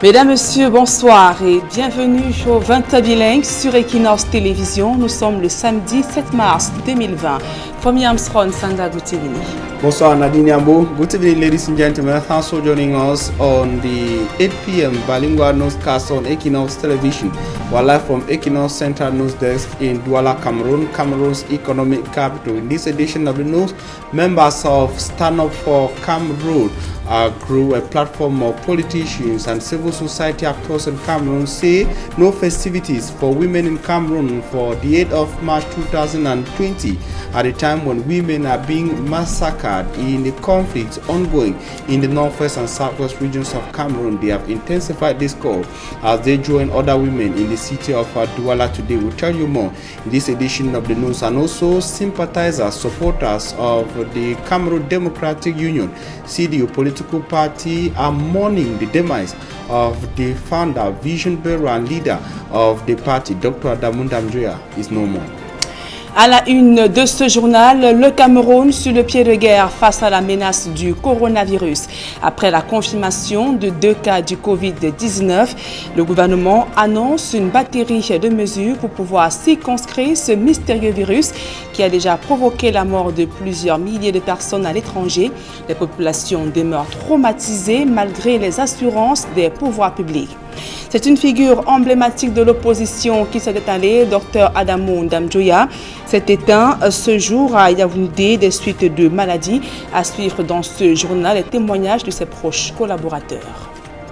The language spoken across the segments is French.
Mesdames, Messieurs, bonsoir et bienvenue au 20 bilingue sur Equinox Télévision. Nous sommes le samedi 7 mars 2020. Fomi Armstrong, Sanda, good evening. Bonsoir Nadine Yambo. Good evening, ladies and gentlemen. Thanks for joining us on the 8 p.m. bilingual newscast on Equinox Television. We're live from Equinox Central News Desk in Douala, Cameroon, Cameroon's economic capital. In this edition of the news, members of Stand Up for Cameroon grew a platform of politicians and civil society actors in Cameroon say no festivities for women in Cameroon for the 8th of March 2020 at a time when women are being massacred in the conflicts ongoing in the northwest and southwest regions of Cameroon. They have intensified this call as they join other women in the city of Douala today. We'll tell you more in this edition of the news. And also sympathizers, supporters of the Cameroon Democratic Union, CDU political party, are mourning the demise of the founder, vision bearer and leader of the party, Dr. Adamu Ndamjoya, is no more. À la une de ce journal, le Cameroun sur le pied de guerre face à la menace du coronavirus. Après la confirmation de 2 cas du Covid-19, le gouvernement annonce une batterie de mesures pour pouvoir circonscrire ce mystérieux virus qui a déjà provoqué la mort de plusieurs milliers de personnes à l'étranger. Les populations demeurent traumatisées malgré les assurances des pouvoirs publics. C'est une figure emblématique de l'opposition qui s'est étalée, Dr Adamu Ndamjoya, s'est éteint ce jour à Yaoundé des suites de maladies. À suivre dans ce journal les témoignages de ses proches collaborateurs.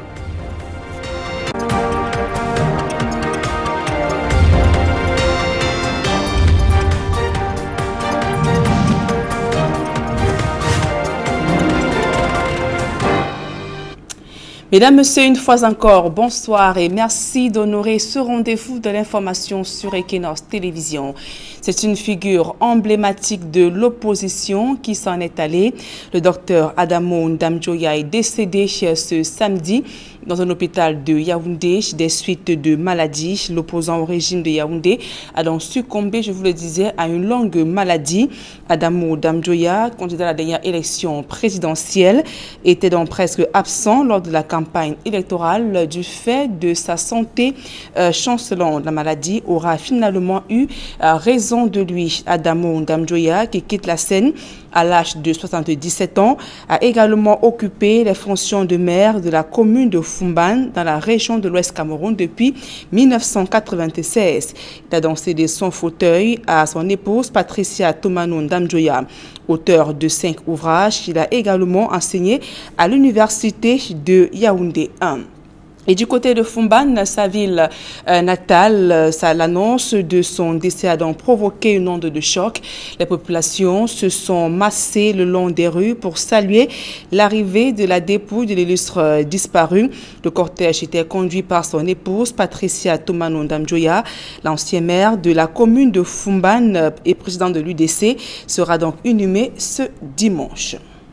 Mesdames, Messieurs, une fois encore, bonsoir et merci d'honorer ce rendez-vous de l'information sur Equinox Télévision. C'est une figure emblématique de l'opposition qui s'en est allée. Le docteur Adamu Ndamjoya est décédé ce samedi dans un hôpital de Yaoundé des suites de maladies. L'opposant au régime de Yaoundé a donc succombé, je vous le disais, à une longue maladie. Adamu Ndamjoya, candidat à la dernière élection présidentielle, était donc presque absent lors de la campagne électorale du fait de sa santé chancelante. La maladie aura finalement eu raison de lui. Adamu Ndamjoya, qui quitte la scène à l'âge de 77 ans, a également occupé les fonctions de maire de la commune de Fumban dans la région de l'Ouest Cameroun depuis 1996. Il a donc cédé son fauteuil à son épouse Patricia Toumano Ndamjoya, auteur de 5 ouvrages. Il a également enseigné à l'université de Yaoundé 1. Et du côté de Fumban, sa ville natale, l'annonce de son décès a donc provoqué une onde de choc. Les populations se sont massées le long des rues pour saluer l'arrivée de la dépouille de l'illustre disparu. Le cortège était conduit par son épouse Patricia Toumano Ndamjoya. L'ancien maire de la commune de Fumban et président de l'UDC sera donc inhumé ce dimanche.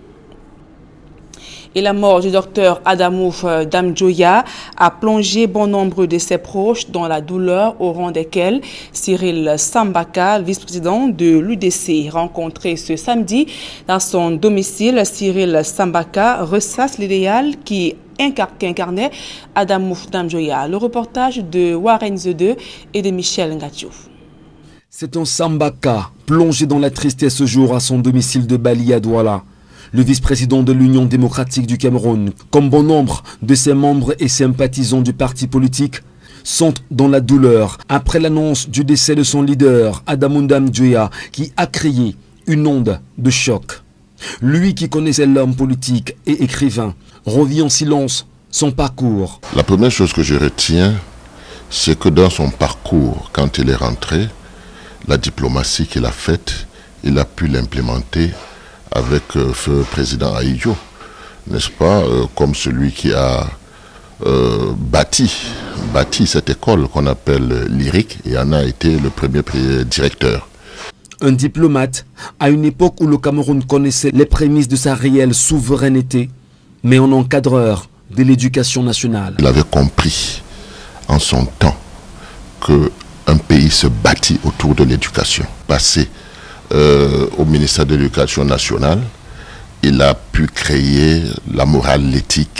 Et la mort du docteur Adamu Ndamjoya a plongé bon nombre de ses proches dans la douleur, au rang desquels Cyril Sambaka, vice-président de l'UDC, rencontré ce samedi dans son domicile. Cyril Sambaka ressasse l'idéal qui incarnait Adamu Ndamjoya. Le reportage de Warren Zede et de Michel Ngatio. C'est un Sambaka plongé dans la tristesse ce jour à son domicile de Bali à Douala. Le vice-président de l'Union démocratique du Cameroun, comme bon nombre de ses membres et sympathisants du parti politique, sont dans la douleur après l'annonce du décès de son leader, Adamu Ndamjoya, qui a créé une onde de choc. Lui qui connaissait l'homme politique et écrivain, revit en silence son parcours. La première chose que je retiens, c'est que dans son parcours, quand il est rentré, la diplomatie qu'il a faite, il a pu l'implémenter avec feu président Ahidjo, n'est-ce pas, comme celui qui a bâti cette école qu'on appelle l'IRIC et en a été le premier directeur. Un diplomate à une époque où le Cameroun connaissait les prémices de sa réelle souveraineté, mais un encadreur de l'éducation nationale. Il avait compris en son temps qu'un pays se bâtit autour de l'éducation. Passé au ministère de l'Éducation nationale, il a pu créer la morale, l'éthique,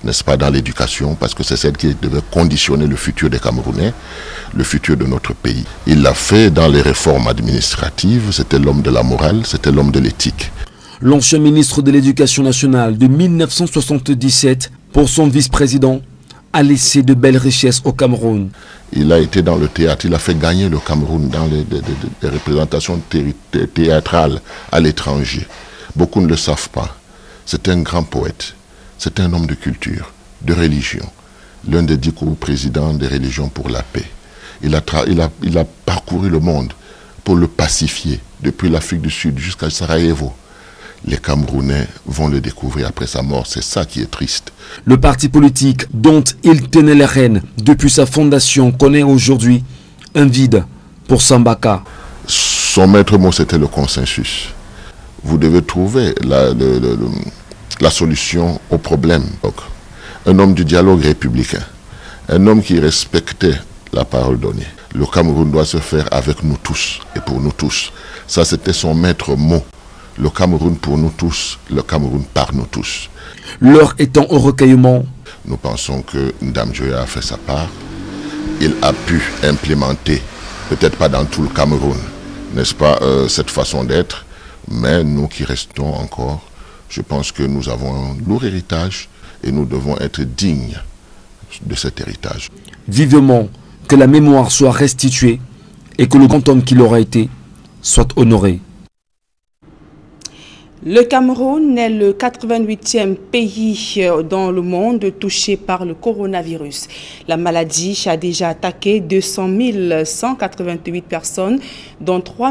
n'est-ce pas, dans l'éducation, parce que c'est celle qui devait conditionner le futur des Camerounais, le futur de notre pays. Il l'a fait dans les réformes administratives, c'était l'homme de la morale, c'était l'homme de l'éthique. L'ancien ministre de l'Éducation nationale de 1977, pour son vice-président, a laissé de belles richesses au Cameroun. Il a été dans le théâtre, il a fait gagner le Cameroun dans les représentations théâtrales à l'étranger. Beaucoup ne le savent pas. C'est un grand poète, c'est un homme de culture, de religion, l'un des 10 présidents des religions pour la paix. Il a parcouru le monde pour le pacifier, depuis l'Afrique du Sud jusqu'à Sarajevo. Les Camerounais vont le découvrir après sa mort, c'est ça qui est triste. Le parti politique dont il tenait les rênes depuis sa fondation connaît aujourd'hui un vide pour Sambaka. Son maître mot, c'était le consensus. Vous devez trouver la solution au problème. Donc, un homme du dialogue républicain, un homme qui respectait la parole donnée. Le Cameroun doit se faire avec nous tous et pour nous tous. Ça, c'était son maître mot. Le Cameroun pour nous tous, le Cameroun par nous tous. L'heure étant au recueillement. Nous pensons que Ndam Djoya a fait sa part. Il a pu implémenter, peut-être pas dans tout le Cameroun, n'est-ce pas, cette façon d'être, mais nous qui restons encore, je pense que nous avons un lourd héritage et nous devons être dignes de cet héritage. Vivement que la mémoire soit restituée et que le grand homme qu'il aura été soit honoré. Le Cameroun est le 88e pays dans le monde touché par le coronavirus. La maladie a déjà attaqué 200 188 personnes, dont 3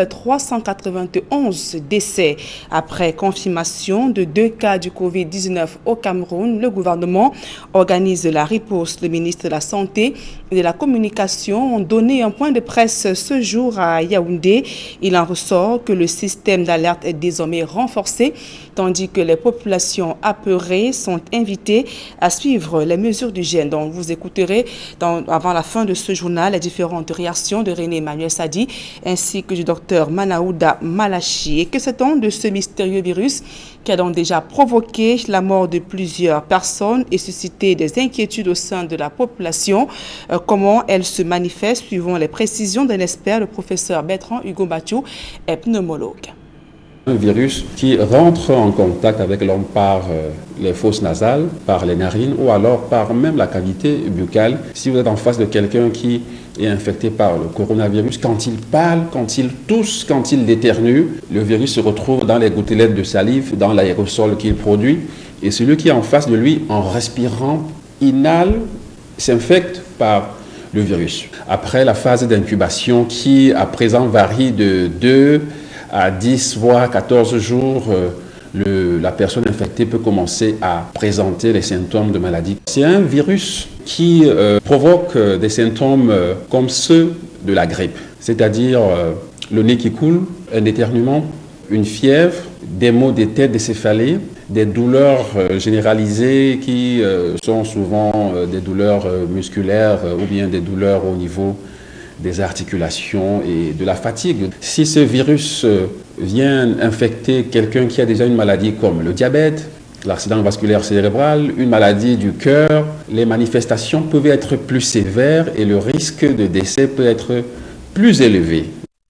391 décès. Après confirmation de 2 cas du Covid-19 au Cameroun, le gouvernement organise la riposte. Le ministre de la Santé et de la Communication ont donné un point de presse ce jour à Yaoundé. Il en ressort que le système d'alerte est désormais renforcé, tandis que les populations apeurées sont invitées à suivre les mesures d'hygiène. Donc vous écouterez avant la fin de ce journal les différentes réactions de René Emmanuel Sadi ainsi que du docteur Manaouda Malachi. Et que sait-on de ce mystérieux virus qui a donc déjà provoqué la mort de plusieurs personnes et suscité des inquiétudes au sein de la population? Comment elle se manifeste? Suivant les précisions d'un expert, le professeur Bertrand Hugo Bachou est pneumologue. Un virus qui rentre en contact avec l'homme par les fosses nasales, par les narines ou alors par même la cavité buccale. Si vous êtes en face de quelqu'un qui est infecté par le coronavirus, quand il parle, quand il tousse, quand il éternue, le virus se retrouve dans les gouttelettes de salive, dans l'aérosol qu'il produit. Et celui qui est en face de lui, en respirant, inhale, s'infecte par le virus. Après la phase d'incubation qui à présent varie de 2 à 10 voire 14 jours, la personne infectée peut commencer à présenter les symptômes de maladie. C'est un virus qui provoque des symptômes comme ceux de la grippe, c'est-à-dire le nez qui coule, un éternuement, une fièvre, des maux de tête, des céphalées, des douleurs généralisées qui sont souvent des douleurs musculaires ou bien des douleurs au niveau des articulations et de la fatigue. Si ce virus vient infecter quelqu'un qui a déjà une maladie comme le diabète, l'accident vasculaire cérébral, une maladie du cœur, les manifestations peuvent être plus sévères et le risque de décès peut être plus élevé.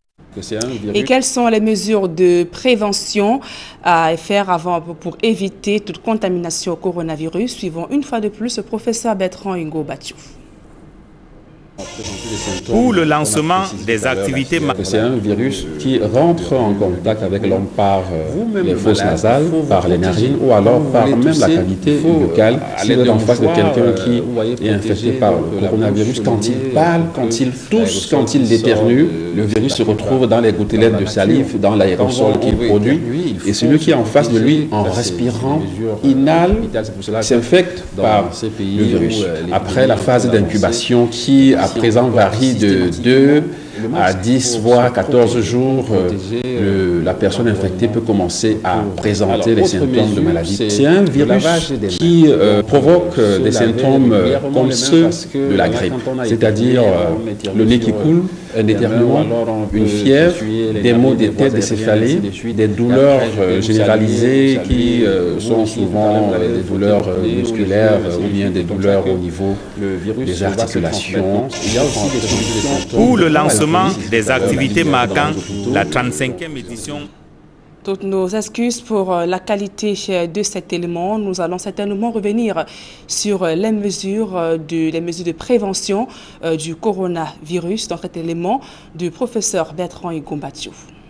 Et quelles sont les mesures de prévention à faire pour éviter toute contamination au coronavirus? Suivons une fois de plus le professeur Bertrand Hugo Bachou. Pour le lancement des activités... C'est un virus qui rentre en contact avec l'homme par les fosses nasales, par les narines ou alors par même la cavité buccale. Si vous êtes en face de quelqu'un qui est infecté par le coronavirus, quand il parle, quand il tousse, quand il éternue, le virus se retrouve dans les gouttelettes de salive, dans l'aérosol qu'il produit. Et celui qui est en face de lui, en respirant, inhale, s'infecte par le virus. Après la phase d'incubation qui à présent varie de 2 à 10 voire 14 jours, la personne infectée peut commencer à présenter les symptômes de maladie. C'est un virus qui provoque des symptômes comme ceux de la grippe, c'est-à-dire le nez qui coule, un éternuement, une fièvre, des maux de tête, des céphalées, des douleurs généralisées qui sont souvent des douleurs musculaires ou bien des douleurs au niveau des articulations. Pour le lancement des activités marquant la 35e édition. Toutes nos excuses pour la qualité de cet élément. Nous allons certainement revenir sur les mesures de prévention du coronavirus dans cet élément du professeur Bertrand Igombatio.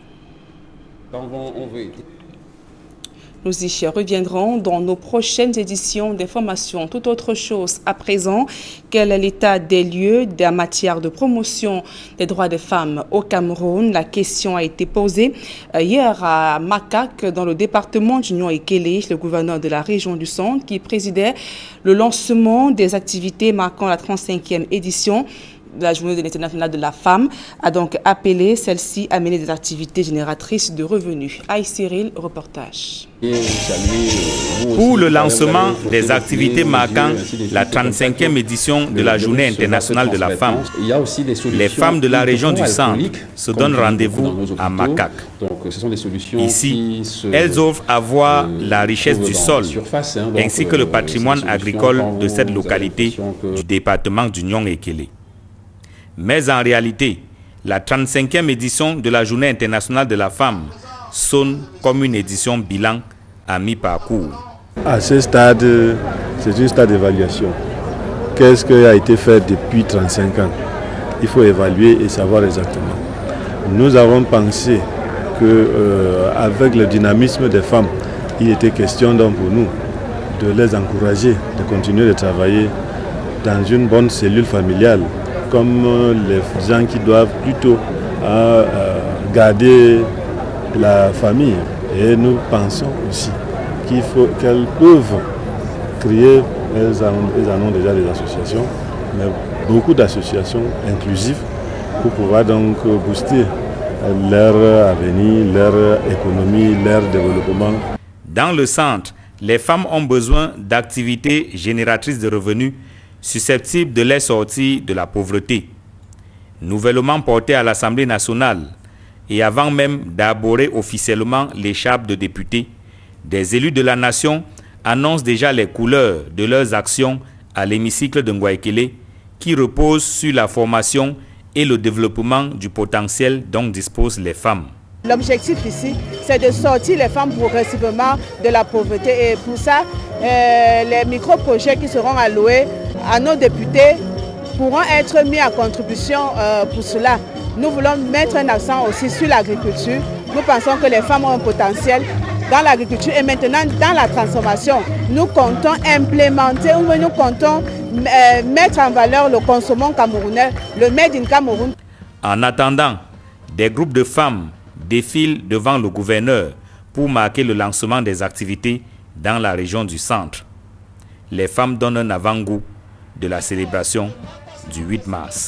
Nous y reviendrons dans nos prochaines éditions d'information. Toute autre chose à présent, quel est l'état des lieux en matière de promotion des droits des femmes au Cameroun? La question a été posée hier à Makak, dans le département d'Union-Ekele, le gouverneur de la région du Centre, qui présidait le lancement des activités marquant la 35e édition. La Journée internationale de la femme a donc appelé celle-ci à mener des activités génératrices de revenus. Aïe Cyril, reportage. Pour le lancement des activités marquant la 35e édition de la Journée internationale de la femme, les femmes de la région du Centre se donnent rendez-vous à Makak. Ici, elles offrent à voir la richesse du sol ainsi que le patrimoine agricole de cette localité du département d'Union-Ekele. Mais en réalité, la 35e édition de la Journée internationale de la femme sonne comme une édition bilan à mi-parcours. À ce stade, c'est un stade d'évaluation. Qu'est-ce qui a été fait depuis 35 ans? Il faut évaluer et savoir exactement. Nous avons pensé qu'avec le dynamisme des femmes, il était question donc pour nous de les encourager, de continuer de travailler dans une bonne cellule familiale, comme les gens qui doivent plutôt garder la famille. Et nous pensons aussi qu'il faut qu'elles peuvent créer, elles en ont déjà des associations, mais beaucoup d'associations inclusives pour pouvoir donc booster leur avenir, leur économie, leur développement. Dans le centre, les femmes ont besoin d'activités génératrices de revenus susceptibles de les sortir de la pauvreté. Nouvellement porté à l'Assemblée nationale et avant même d'aborder officiellement l'écharpe de députés, des élus de la nation annoncent déjà les couleurs de leurs actions à l'hémicycle de Ngouaekele qui repose sur la formation et le développement du potentiel dont disposent les femmes. L'objectif ici, c'est de sortir les femmes progressivement de la pauvreté et pour ça, les micro-projets qui seront alloués à nos députés pourront être mis en contribution pour cela. Nous voulons mettre un accent aussi sur l'agriculture. Nous pensons que les femmes ont un potentiel dans l'agriculture et maintenant dans la transformation. Nous comptons implémenter ou nous comptons mettre en valeur le consommant camerounais, le Made in Cameroun. En attendant, des groupes de femmes défilent devant le gouverneur pour marquer le lancement des activités dans la région du centre. Les femmes donnent un avant-goût de la célébration du 8 mars.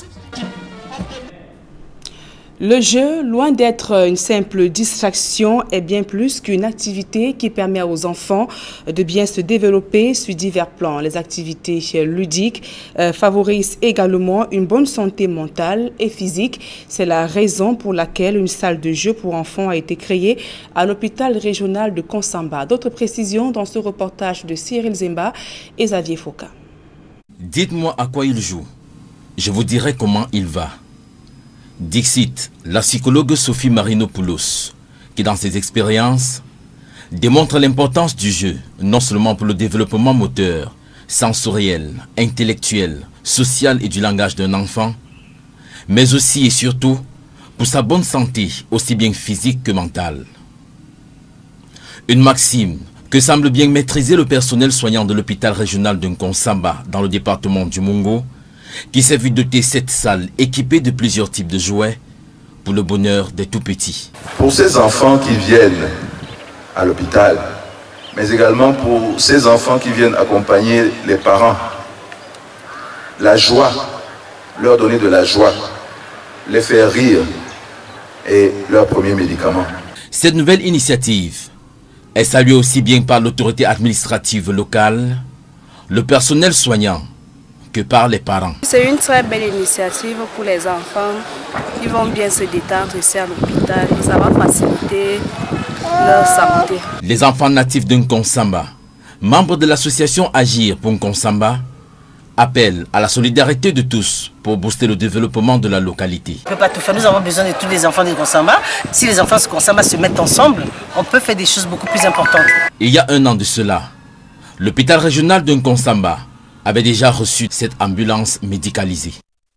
Le jeu, loin d'être une simple distraction, est bien plus qu'une activité qui permet aux enfants de bien se développer sur divers plans. Les activités ludiques favorisent également une bonne santé mentale et physique. C'est la raison pour laquelle une salle de jeu pour enfants a été créée à l'hôpital régional de Konsamba. D'autres précisions dans ce reportage de Cyril Zemba et Xavier Foka. Dites-moi à quoi il joue. Je vous dirai comment il va. Dixit, la psychologue Sophie Marinopoulos, qui dans ses expériences démontre l'importance du jeu, non seulement pour le développement moteur, sensoriel, intellectuel, social et du langage d'un enfant, mais aussi et surtout pour sa bonne santé, aussi bien physique que mentale. Une maxime que semble bien maîtriser le personnel soignant de l'hôpital régional de Nkonsamba dans le département du Mungo, qui s'est vu doter cette salle équipée de plusieurs types de jouets pour le bonheur des tout-petits. Pour ces enfants qui viennent à l'hôpital, mais également pour ces enfants qui viennent accompagner les parents, la joie, leur donner de la joie, les faire rire est leur premier médicament. Cette nouvelle initiative est saluée aussi bien par l'autorité administrative locale, le personnel soignant, que par les parents. C'est une très belle initiative pour les enfants. Ils vont bien se détendre ici à l'hôpital et ça va faciliter leur santé. Les enfants natifs de Nkonsamba, membres de l'association Agir pour Nkonsamba, appellent à la solidarité de tous pour booster le développement de la localité. On ne peut pas tout faire, nous avons besoin de tous les enfants de Nkonsamba. Si les enfants de Nkonsamba se mettent ensemble, on peut faire des choses beaucoup plus importantes. Il y a un an de cela, l'hôpital régional de Nkonsamba avait déjà reçu cette ambulance médicalisée.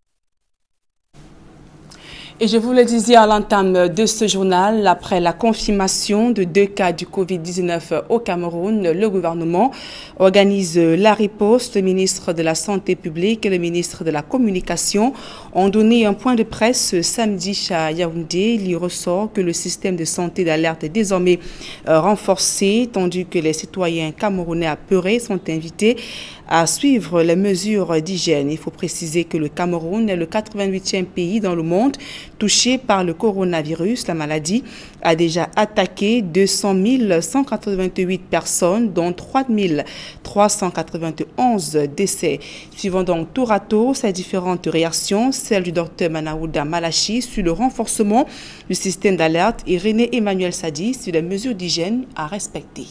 Et je vous le disais à l'entame de ce journal, après la confirmation de 2 cas du Covid-19 au Cameroun, le gouvernement organise la riposte. Le ministre de la Santé publique et le ministre de la Communication ont donné un point de presse samedi à Yaoundé. Il y ressort que le système de santé d'alerte est désormais renforcé, tandis que les citoyens camerounais apeurés sont invités à suivre les mesures d'hygiène. Il faut préciser que le Cameroun est le 88e pays dans le monde touché par le coronavirus. La maladie a déjà attaqué 200 188 personnes, dont 3 391 décès. Suivant donc tour à tour ces différentes réactions, celle du docteur Manaouda Malachi sur le renforcement du système d'alerte et René Emmanuel Sadi sur les mesures d'hygiène à respecter.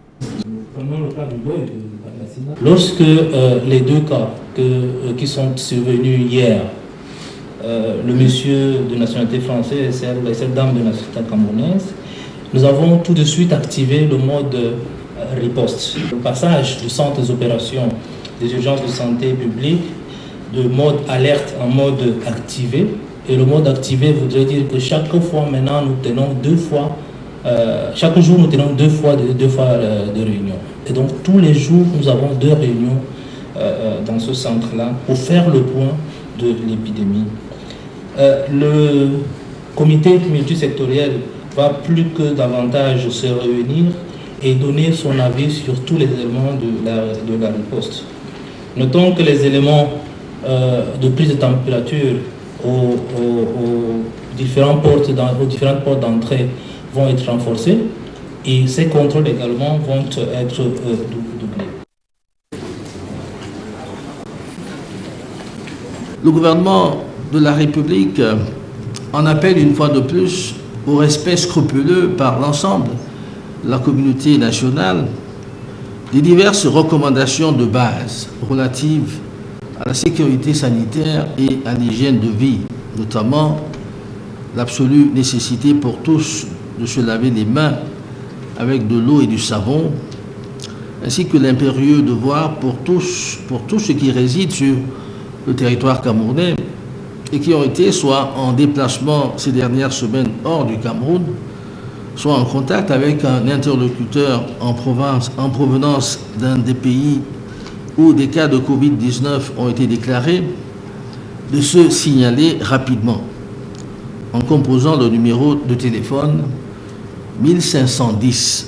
Lorsque les 2 cas qui sont survenus hier, le monsieur de nationalité française et cette dame de nationalité camerounaise, nous avons tout de suite activé le mode riposte. Le passage du centre des opérations des urgences de santé publique de mode alerte en mode activé. Et le mode activé voudrait dire que chaque fois maintenant nous tenons 2 fois, chaque jour nous tenons 2 fois de réunions. Et donc tous les jours nous avons 2 réunions dans ce centre-là pour faire le point de l'épidémie. Le comité multisectoriel va plus que davantage se réunir et donner son avis sur tous les éléments de la riposte. Notons que les éléments de prise de température aux différentes portes d'entrée vont être renforcés et ces contrôles également vont être doublés. Le gouvernement de la République en appelle une fois de plus au respect scrupuleux par l'ensemble de la communauté nationale des diverses recommandations de base relatives à la sécurité sanitaire et à l'hygiène de vie, notamment l'absolue nécessité pour tous de se laver les mains avec de l'eau et du savon, ainsi que l'impérieux devoir pour tous ceux qui résident sur le territoire camerounais et qui ont été soit en déplacement ces dernières semaines hors du Cameroun, soit en contact avec un interlocuteur en provenance d'un des pays où des cas de Covid-19 ont été déclarés, de se signaler rapidement en composant le numéro de téléphone 1510.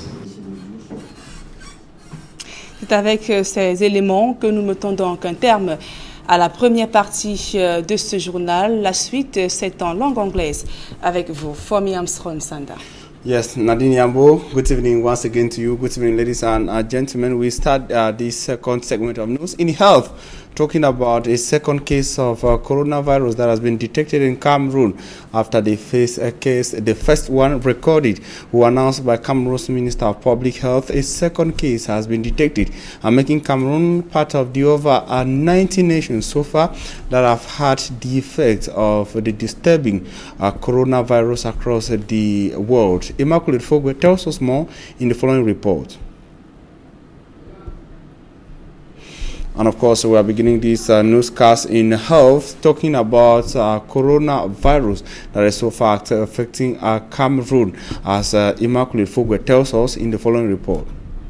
C'est avec ces éléments que nous mettons donc un terme à la première partie de ce journal. La suite, c'est en langue anglaise avec vous, Fomi Armstrong Sanda. Yes, Nadine Yambo, good evening once again to you. Good evening, ladies and gentlemen. We start this second segment of news in health, talking about a second case of coronavirus that has been detected in Cameroon after the first one recorded, who announced by Cameroon's Minister of Public Health. A second case has been detected, and making Cameroon part of the over 90 nations so far that have had the effect of the disturbing coronavirus across the world. Immaculate Fogwe tells us more in the following report. And of course, we are beginning this newscast in health, talking about coronavirus that is so far affecting Cameroon, as Immaculate Fogwe tells us in the following report.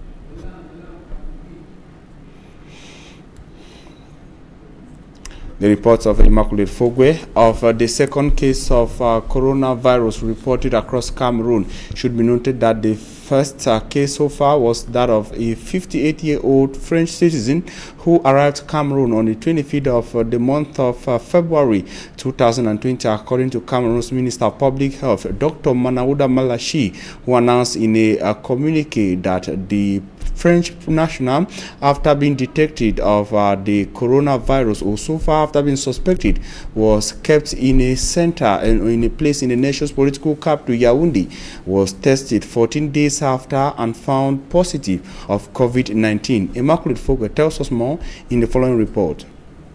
The reports of Immaculate Fogwe of the second case of coronavirus reported across Cameroon. Should be noted that the first case so far was that of a 58-year-old French citizen who arrived to Cameroon on the 25th of the month of February 2020, according to Cameroon's Minister of Public Health, Dr. Manaouda Malachi, who announced in a communique that the French national after being detected of the coronavirus, or so far after being suspected, was kept in a center and in a place in the nation's political capital, Yaoundé, was tested 14 days after and found positive of COVID-19. Immaculate Fogwe tells us more in the following report.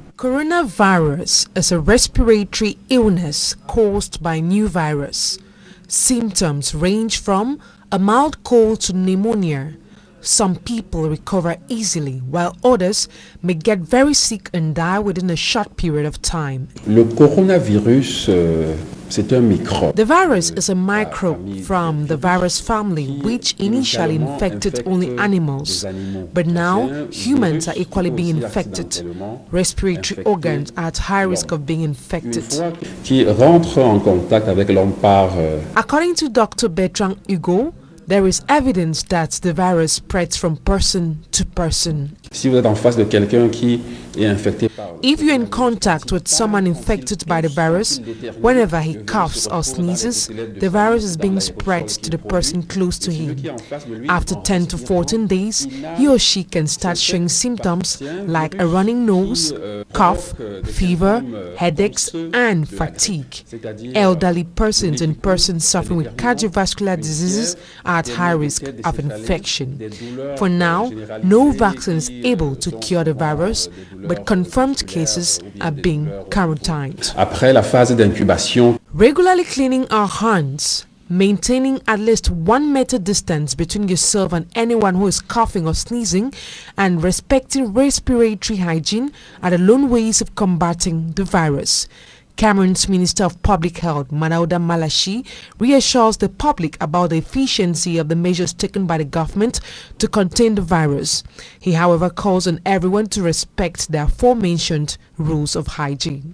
Coronavirus is a respiratory illness caused by new virus. Symptoms range from a mild cold to pneumonia. Some people recover easily, while others may get very sick and die within a short period of time. Le coronavirus, c'est un microbe. The virus is a microbe from the virus family, which initially infected only animals. But now, humans are equally being infected. Respiratory organs are at high risk of being infected. Qui rentre en contact avec l'homme par According to Dr. Bertrand Hugo, there is evidence that the virus spreads from person to person. Si vous êtes en face de quelqu'un qui est infecté par If you're in contact with someone infected by the virus, whenever he coughs or sneezes, the virus is being spread to the person close to him. After 10 to 14 days, he or she can start showing symptoms like a running nose, cough, fever, headaches, and fatigue. Elderly persons and persons suffering with cardiovascular diseases are at high risk of infection. For now, no vaccine is able to cure the virus, but confirmed cases are being quarantined. Après la phase d'incubation, Regularly cleaning our hands, maintaining at least 1 meter distance between yourself and anyone who is coughing or sneezing, and respecting respiratory hygiene are the lone ways of combating the virus. Cameroon's Minister of Public Health, Manauda Malashi, reassures the public about the efficiency of the measures taken by the government to contain the virus. He, however, calls on everyone to respect the aforementioned rules of hygiene.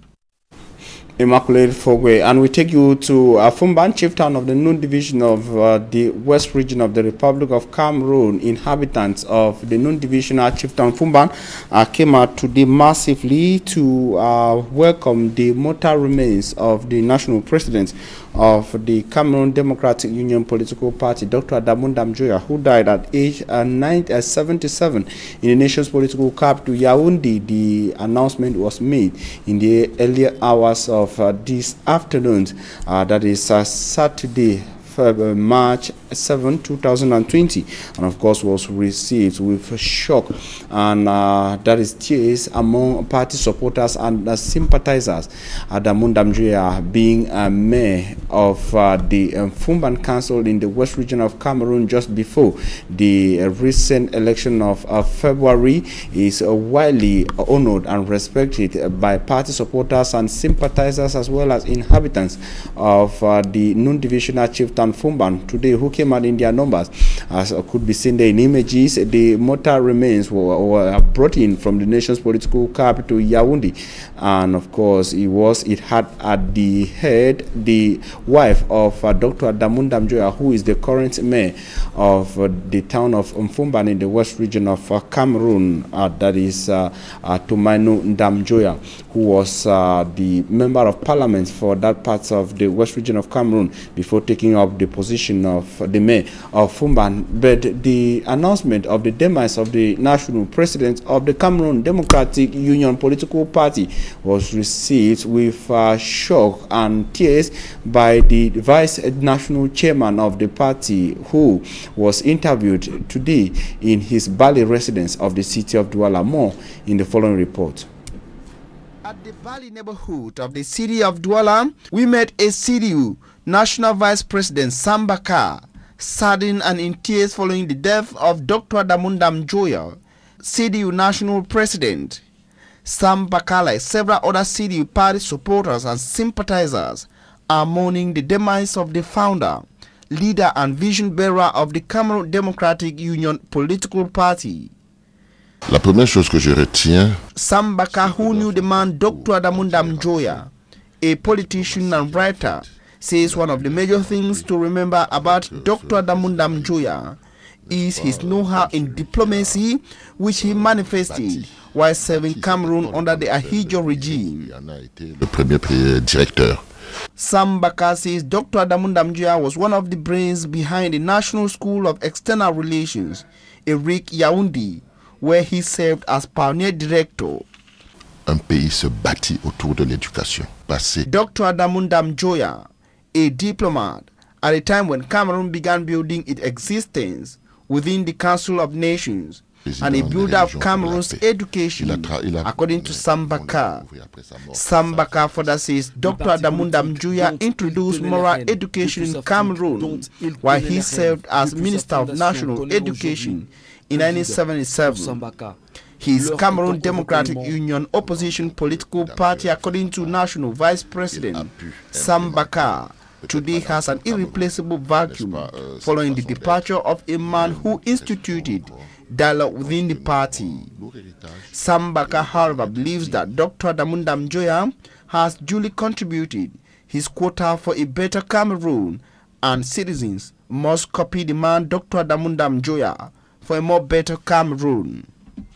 Immaculate Fogwe, and we take you to Fumban, chief town of the Nun division of the West region of the Republic of Cameroon. Inhabitants of the Nun divisional chief town Fumban came out today massively to welcome the mortal remains of the national president of the Cameroon Democratic Union political party, Dr. Adamu Ndamjoya, who died at age 77 in the nation's political capital, Yaoundé. The announcement was made in the earlier hours of this afternoon, that is Saturday, March 7, 2020, and of course was received with shock, and that is tears among party supporters and sympathizers. Adamu Ndamjoya, being a mayor of the Fumban Council in the West region of Cameroon just before the recent election of February, is widely honored and respected by party supporters and sympathizers, as well as inhabitants of the Nun divisional chieftain Fumban today, who came out in their numbers. As could be seen there in images, the mortal remains were brought in from the nation's political capital, Yaoundé, and of course it had at the head the wife of Dr. Adamu Ndamjoya, who is the current mayor of the town of Fumban in the West region of Cameroon, that is Tumainu Ndamjoya, who was the member of parliament for that part of the West region of Cameroon before taking up the position of the mayor of Fumban. But the announcement of the demise of the national president of the Cameroon Democratic Union political party was received with shock and tears by the vice national chairman of the party, who was interviewed today in his Bali residence of the city of Douala. More in the following report. At the Bali neighborhood of the city of Douala, we met a CDU National Vice President Sambaka, saddened and in tears following the death of Dr. Adamu Ndamjoya, CDU National President. Sambaka, like several other CDU party supporters and sympathizers, are mourning the demise of the founder, leader and vision bearer of the Cameroon Democratic Union political party. La première chose que je retiens, Sambaka, who knew the man Dr. Adamu Ndamjoya, a politician and writer, says one of the major things to remember about Dr. Adamu Ndamjoya is his know-how in diplomacy, which he manifested while serving Cameroon under the Ahidjo regime. le premier directeur. Sambaka says Dr. Adamu Ndamjoya was one of the brains behind the National School of External Relations, Eric Yaoundé, where he served as pioneer director. Un pays se bâtit autour de l'éducation. Dr. Adamu Ndamjoya, a diplomat, at a time when Cameroon began building its existence within the Council of Nations, and a builder of Cameroon's education, according to Sambaka. Sambaka further says Dr. Adamu Ndamjoya introduced moral education in Cameroon while he served as Minister of National Education in 1977. His Cameroon Democratic Union opposition political party, according to National Vice President Sambaka, today has an irreplaceable vacuum following the departure of a man who instituted dialogue within the party. Sambaka, however, believes that Dr. Adamu Ndamjoya has duly contributed his quota for a better Cameroon, and citizens must copy the man Dr. Adamu Ndamjoya for a more better Cameroon.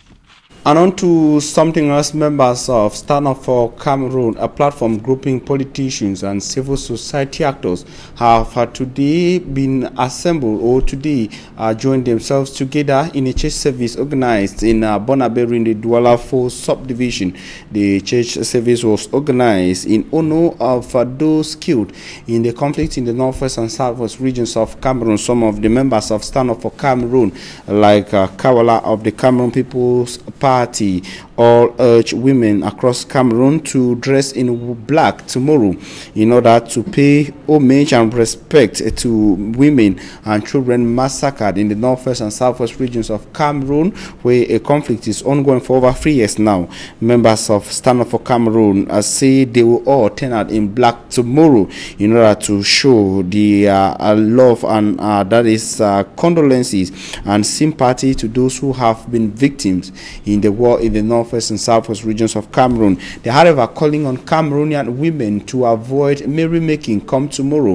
And on to something else. Members of Stand Up for Cameroon, a platform grouping politicians and civil society actors, have today been assembled, or today joined themselves together in a church service organized in Bonaberi in the Douala 4 subdivision. The church service was organized in honor of those killed in the conflict in the northwest and southwest regions of Cameroon. Some of the members of Stand Up for Cameroon, like Kawala of the Cameroon People's Party, all urge women across Cameroon to dress in black tomorrow in order to pay homage and respect to women and children massacred in the northwest and southwest regions of Cameroon, where a conflict is ongoing for over 3 years now. Members of Stand Up for Cameroon say they will all turn out in black tomorrow in order to show the love and that is condolences and sympathy to those who have been victims in the war in the northwest and southwest regions of Cameroon. They are, however, calling on Cameroonian women to avoid merrymaking come tomorrow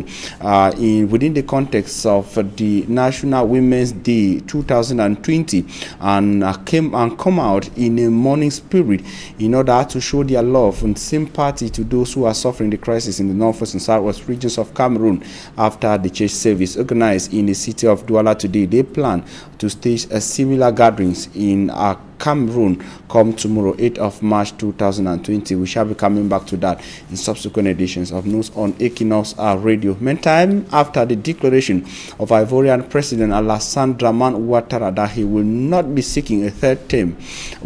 within the context of the National Women's Day 2020 and come out in a mourning spirit in order to show their love and sympathy to those who are suffering the crisis in the northwest and southwest regions of Cameroon. After the church service organized in the city of Douala today, they plan to stage a similar gatherings in Cameroon come tomorrow, 8th of March 2020. We shall be coming back to that in subsequent editions of News on Equinox Radio. Meantime, after the declaration of Ivorian President Alassane Dramane Ouattara that he will not be seeking a third term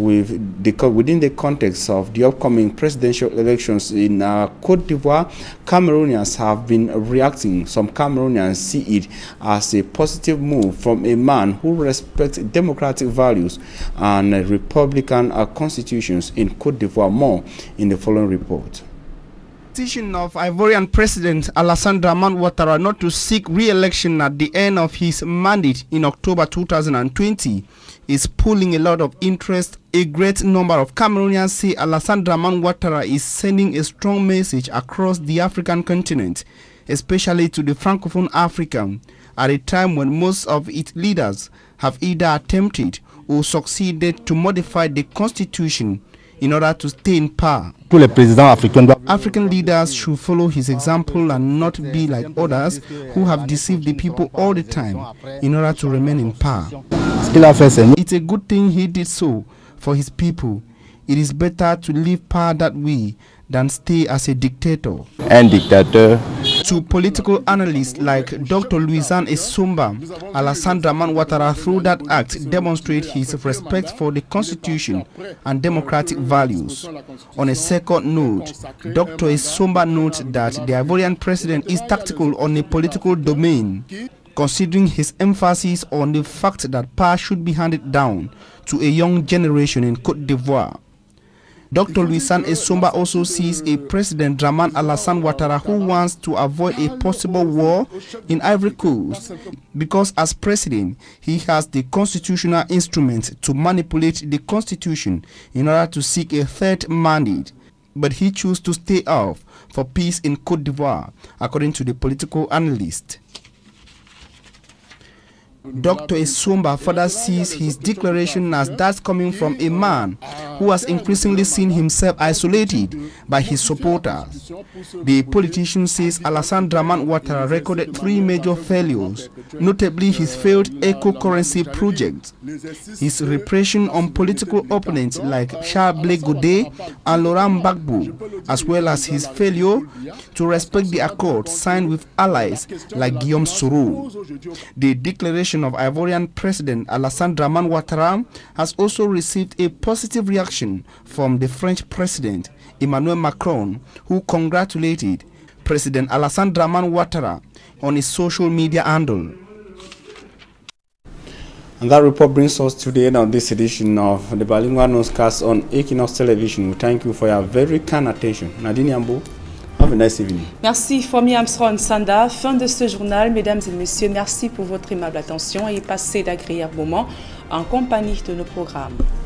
within the context of the upcoming presidential elections in Côte d'Ivoire, Cameroonians have been reacting. Some Cameroonians see it as a positive move from a man who respects democratic values and Republican constitutions in Côte d'Ivoire. More in the following report. Decision of Ivorian President Alassane Dramane Ouattara not to seek re-election at the end of his mandate in October 2020 is pulling a lot of interest. A great number of Cameroonians say Alassane Dramane Ouattara is sending a strong message across the African continent, especially to the Francophone Africa, at a time when most of its leaders have either attempted or succeeded to modify the constitution in order to stay in power. African leaders should follow his example and not be like others who have deceived the people all the time in order to remain in power. It's a good thing he did so for his people. It is better to leave power that way than stay as a dictator. To political analysts like Dr. Louisan Esumba, Alassane Dramane Ouattara through that act demonstrate his respect for the constitution and democratic values. On a second note, Dr. Esumba notes that the Ivorian president is tactical on a political domain, considering his emphasis on the fact that power should be handed down to a young generation in Côte d'Ivoire. Dr. Louisan Esumba also sees a President Dramane Alassane Ouattara who wants to avoid a possible war in Ivory Coast because as president, he has the constitutional instrument to manipulate the constitution in order to seek a third mandate. But he chose to stay off for peace in Côte d'Ivoire, according to the political analyst. Dr. Issoumba further sees his declaration as that coming from a man who has increasingly seen himself isolated by his supporters. The politician says Alassane Dramane Ouattara recorded 3 major failures, notably his failed eco-currency project, his repression on political opponents like Charles Blé Godé and Laurent Gbagbo, as well as his failure to respect the accords signed with allies like Guillaume Soro. The declaration of Ivorian President Alassane Dramane Ouattara has also received a positive reaction from the French President Emmanuel Macron, who congratulated President Alassane Dramane Ouattara on his social media handle. And that report brings us to the end of this edition of the Bilingual Newscast on Equinox Television. We thank you for your very kind attention. Nadine Yambo, have a nice evening. Merci Fomi Armstrong Sanda. Fin de ce journal, mesdames et messieurs. Merci pour votre aimable attention et passez d'agréables moments en compagnie de nos programmes.